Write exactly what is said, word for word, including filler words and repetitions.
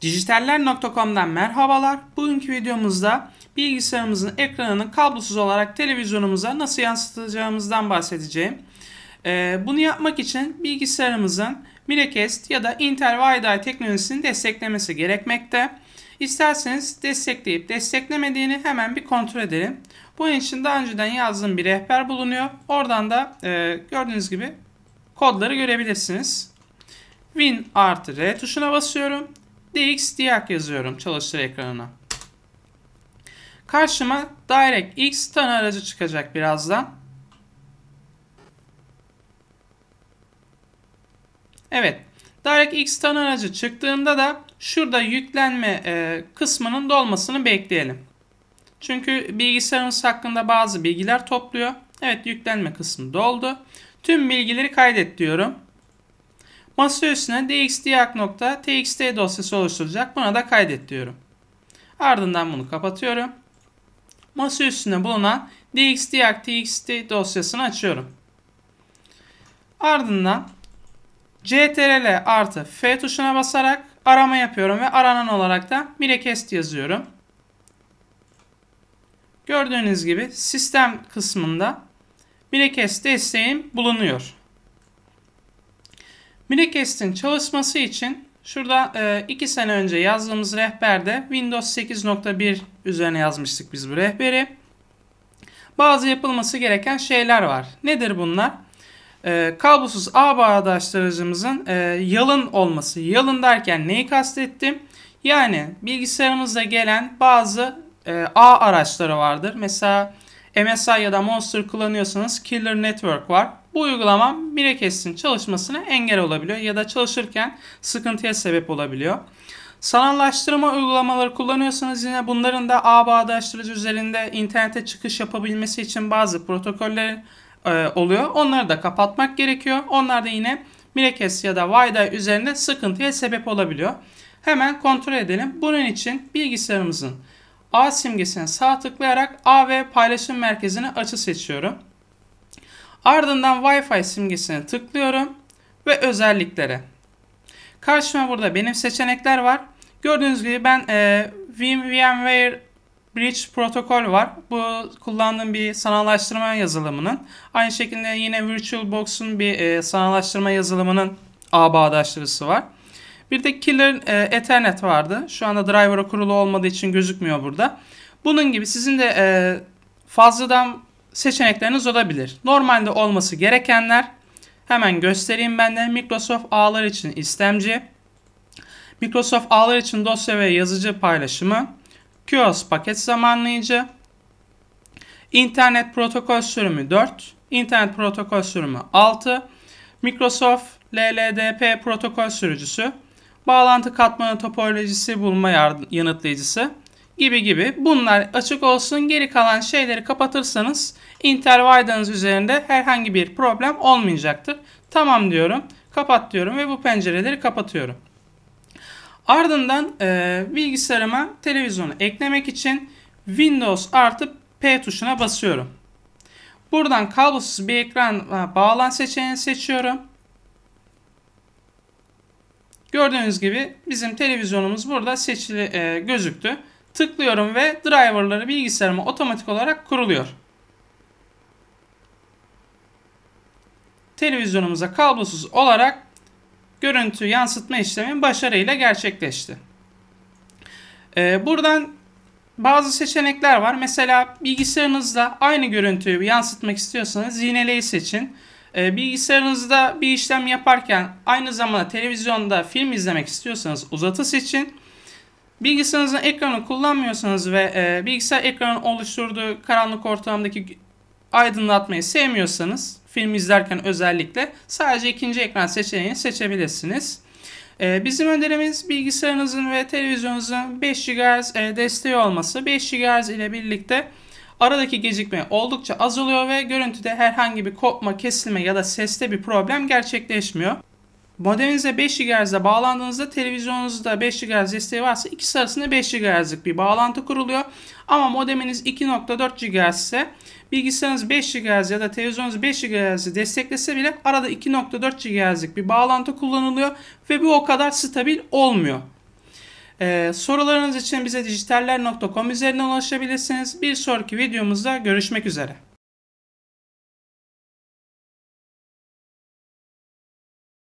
Dijitaller nokta com'dan merhabalar. Bugünkü videomuzda bilgisayarımızın ekranını kablosuz olarak televizyonumuza nasıl yansıtacağımızdan bahsedeceğim. Ee, bunu yapmak için bilgisayarımızın Miracast ya da Intel Wi-Fi teknolojisini desteklemesi gerekmekte. İsterseniz destekleyip desteklemediğini hemen bir kontrol edelim. Bunun için daha önceden yazdığım bir rehber bulunuyor. Oradan da e, gördüğünüz gibi kodları görebilirsiniz. Win artı R tuşuna basıyorum. DXDiag yazıyorum çalıştır ekranına. Karşıma DirectX tanı aracı çıkacak birazdan. Evet. DirectX tanı aracı çıktığında da şurada yüklenme e, kısmının dolmasını bekleyelim. Çünkü bilgisayarımız hakkında bazı bilgiler topluyor. Evet, yüklenme kısmı doldu. Tüm bilgileri kaydet diyorum. Masa üstüne dxdiag.txt dosyası oluşturacak. Buna da kaydet diyorum. Ardından bunu kapatıyorum. Masa üstünde bulunan dxdiag.txt dosyasını açıyorum. Ardından ctrl artı F tuşuna basarak arama yapıyorum ve aranan olarak da Miracast yazıyorum. Gördüğünüz gibi sistem kısmında Miracast desteğim bulunuyor. Miracast'in çalışması için şurada iki sene önce yazdığımız rehberde Windows sekiz nokta bir üzerine yazmıştık biz bu rehberi. Bazı yapılması gereken şeyler var. Nedir bunlar? E, kablosuz ağ bağdaştırıcımızın e, yalın olması. Yalın derken neyi kastettim? Yani bilgisayarımızda gelen bazı e, ağ araçları vardır. Mesela M S I ya da Monster kullanıyorsanız Killer Network var. Bu uygulama Miracast'in çalışmasına engel olabiliyor ya da çalışırken sıkıntıya sebep olabiliyor. Sanallaştırma uygulamaları kullanıyorsanız yine bunların da ağ bağdaştırıcı üzerinde internete çıkış yapabilmesi için bazı protokoller e, oluyor. Onları da kapatmak gerekiyor. Onlar da yine Miracast ya da Wi-Fi üzerinde sıkıntıya sebep olabiliyor. Hemen kontrol edelim. Bunun için bilgisayarımızın ağ simgesine sağ tıklayarak ağ ve paylaşım merkezine açı seçiyorum. Ardından Wi-Fi simgesine tıklıyorum ve özelliklere. Karşıma burada benim seçenekler var. Gördüğünüz gibi ben e, VMware Bridge protokol var. Bu kullandığım bir sanallaştırma yazılımının. Aynı şekilde yine VirtualBox'un bir e, sanallaştırma yazılımının ağ bağdaştırıcısı var. Bir de Killer e, Ethernet vardı. Şu anda driver'a kurulu olmadığı için gözükmüyor burada. Bunun gibi sizin de e, fazladan seçenekleriniz olabilir. Normalde olması gerekenler hemen göstereyim ben de. Microsoft ağlar için istemci, Microsoft ağlar için dosya ve yazıcı paylaşımı, Q o S paket zamanlayıcı, İnternet protokol sürümü dört, İnternet protokol sürümü altı, Microsoft L L D P protokol sürücüsü, bağlantı katmanı topolojisi bulma yanıtlayıcısı gibi gibi. Bunlar açık olsun. Geri kalan şeyleri kapatırsanız Intel Wi-Fi'niz üzerinde herhangi bir problem olmayacaktır. Tamam diyorum. Kapat diyorum ve bu pencereleri kapatıyorum. Ardından e, bilgisayarıma televizyonu eklemek için Windows artı P tuşuna basıyorum. Buradan kablosuz bir ekran bağlan seçeneğini seçiyorum. Gördüğünüz gibi bizim televizyonumuz burada seçili e, gözüktü. Tıklıyorum ve driverları bilgisayarıma otomatik olarak kuruluyor. Televizyonumuza kablosuz olarak görüntü yansıtma işlemi başarıyla gerçekleşti. E, buradan bazı seçenekler var. Mesela bilgisayarınızda aynı görüntüyü yansıtmak istiyorsanız yineleyi seçin. Bilgisayarınızda bir işlem yaparken aynı zamanda televizyonda film izlemek istiyorsanız uzatı seçin. Bilgisayarınızın ekranı kullanmıyorsanız ve e, bilgisayar ekranının oluşturduğu karanlık ortamdaki aydınlatmayı sevmiyorsanız film izlerken özellikle sadece ikinci ekran seçeneğini seçebilirsiniz. E, bizim önerimiz bilgisayarınızın ve televizyonunuzun beş gigahertz e, desteği olması. beş gigahertz ile birlikte aradaki gecikme oldukça az oluyor ve görüntüde herhangi bir kopma, kesilme ya da seste bir problem gerçekleşmiyor. Modeminize beş gigahertz'e bağlandığınızda televizyonunuzda beş gigahertz desteği varsa ikisi arasında beş gigahertz'lik bir bağlantı kuruluyor. Ama modeminiz iki nokta dört gigahertz ise bilgisayarınız beş gigahertz ya da televizyonunuz beş gigahertz'i desteklese bile arada iki nokta dört gigahertz'lik bir bağlantı kullanılıyor ve bu o kadar stabil olmuyor. Ee, sorularınız için bize dijitaller nokta com üzerinden ulaşabilirsiniz. Bir sonraki videomuzda görüşmek üzere.